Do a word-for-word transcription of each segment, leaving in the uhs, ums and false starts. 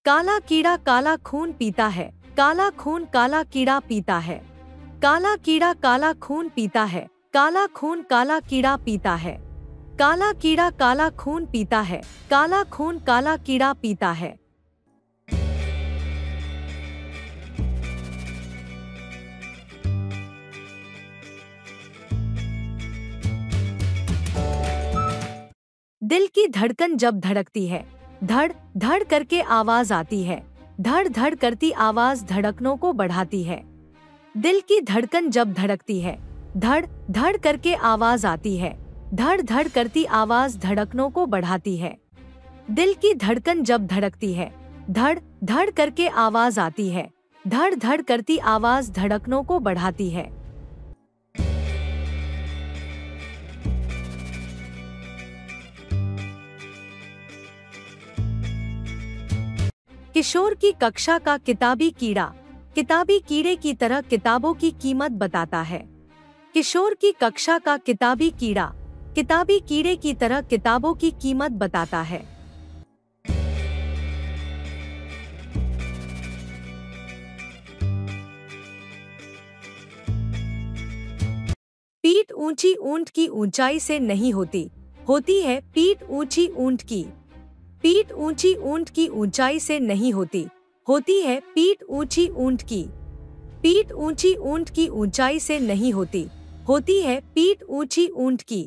काला कीड़ा काला खून पीता है, काला खून काला कीड़ा पीता है। काला कीड़ा काला खून पीता है, काला खून काला कीड़ा पीता है। काला कीड़ा काला खून पीता है, काला खून काला कीड़ा पीता है। दिल की धड़कन जब धड़कती है, धड़ धड़ करके आवाज आती है, धड़ धड़ करती आवाज धड़कनों को बढ़ाती है। दिल की धड़कन जब धड़कती है, धड़ धड़ करके आवाज आती है, धड़ धड़ करती आवाज धड़कनों को बढ़ाती है। दिल की धड़कन जब धड़कती है, धड़ धड़ करके आवाज आती है, धड़ धड़ करती आवाज धड़कनों को बढ़ाती है। किशोर की कक्षा का किताबी कीड़ा किताबी कीड़े की तरह किताबों की कीमत बताता है। किशोर की कक्षा का किताबी कीड़ा किताबी कीड़े की तरह किताबों की कीमत बताता है। पीठ ऊंची ऊंट की ऊंचाई से नहीं होती, होती है पीठ ऊंची ऊंट की। पीठ ऊंची ऊंट की ऊंचाई से नहीं होती, होती है पीठ ऊंची ऊंट की। पीठ ऊंची ऊंट की ऊंचाई से नहीं होती, होती है पीठ ऊंची ऊंट की।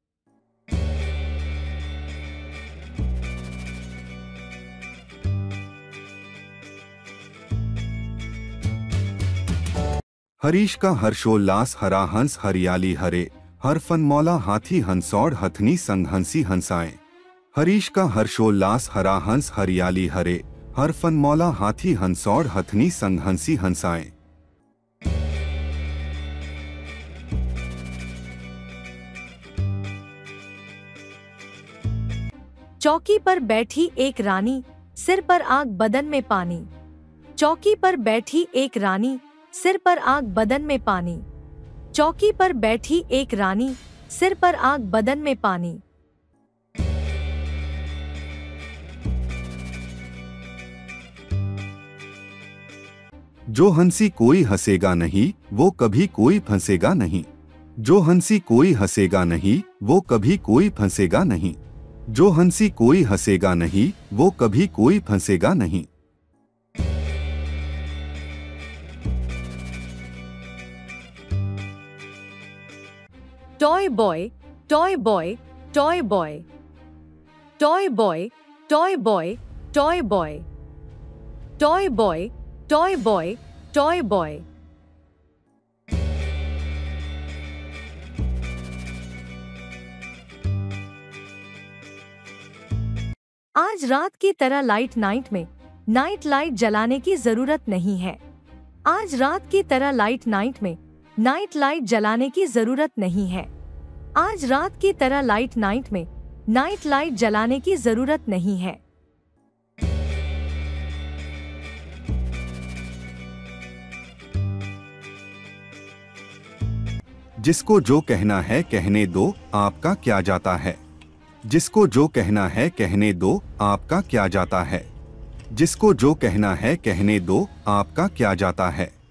हरीश का हर्षोल्लास हरा हंस हरियाली हरे, हर फन मौला हाथी हंसौड़ हथनी संग हंसी हंसाएं। हरीश का हर्षोल्लास हरा हंस हरियाली हरे, हर फन मौला हाथी हंसौड़ हथनी संग हंसी हंसाएं। चौकी पर बैठी एक रानी, सिर पर आग बदन में पानी। चौकी पर बैठी एक रानी, सिर पर आग बदन में पानी। चौकी पर बैठी एक रानी, सिर पर आग बदन में पानी। जो हंसी कोई हंसेगा नहीं, वो कभी कोई फंसेगा नहीं। जो हंसी कोई हंसेगा नहीं, वो कभी कोई फंसेगा नहीं। जो हंसी कोई हंसेगा नहीं, वो कभी कोई फंसेगा नहीं। Toy boy toy boy toy boy toy boy toy boy toy boy toy boy toy boy toy boy. आज रात की तरह लाइट नाइट में नाइट लाइट जलाने की जरूरत नहीं है। आज रात की तरह लाइट नाइट में नाइट लाइट जलाने की जरूरत नहीं है। आज रात की तरह लाइट नाइट में नाइट लाइट जलाने की जरूरत नहीं है। जिसको जो कहना है कहने दो, आपका क्या जाता है। जिसको जो कहना है कहने दो, आपका क्या जाता है। जिसको जो कहना है कहने दो, आपका क्या जाता है।